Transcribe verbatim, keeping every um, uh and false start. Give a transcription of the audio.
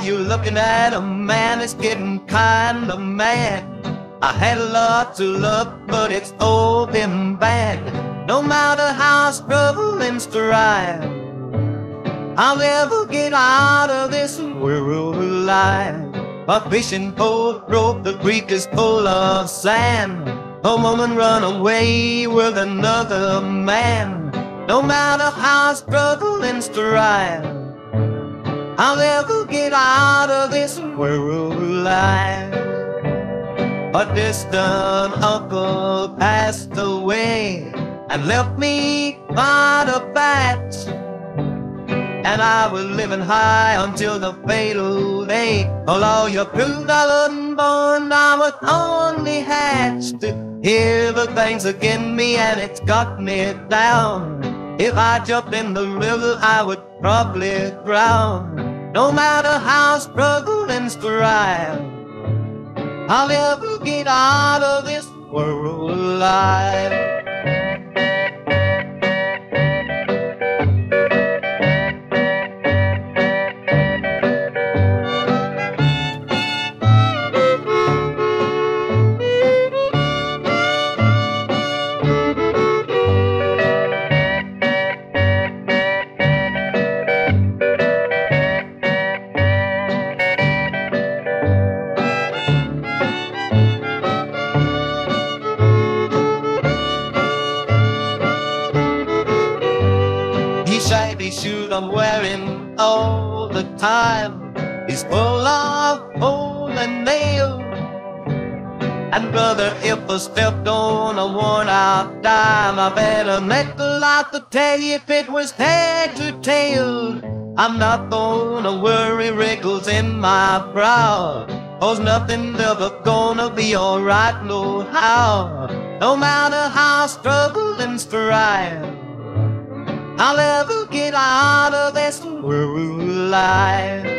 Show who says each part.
Speaker 1: you looking at a man that's getting kinda mad? I had a lot to love, but it's all been bad. No matter how struggling strive, I'll never get out of this world alive. A fishing boat broke, the creek is full of sand. A woman run away with another man. No matter how struggling strive, I'll never get out of this world alive. A distant uncle passed away and left me quite a bat. And I was living high until the fatal day. Although you proved I wasn't born, I was only hatched. Here the thing's against me and it's got me down. If I jumped in the river, I would probably drown. No matter how struggle and strive, I'll never get out of this world alive. Shiny shoes I'm wearing all the time is full of holes and nails. And brother, if I stepped on a worn out dime, I bet a nickel out to tell you if it was head to tail. I'm not gonna worry wrinkles in my brow, 'cause nothing's ever gonna be alright no how. No matter how struggle and strive, I'll never get out of this world alive.